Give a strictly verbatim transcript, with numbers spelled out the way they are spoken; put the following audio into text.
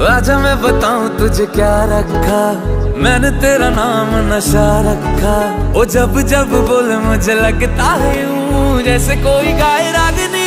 आजा मैं बताऊं तुझे क्या रखा, मैंने तेरा नाम नशा रखा। ओ जब जब बोले मुझे लगता है यूं जैसे कोई गाए रागनी।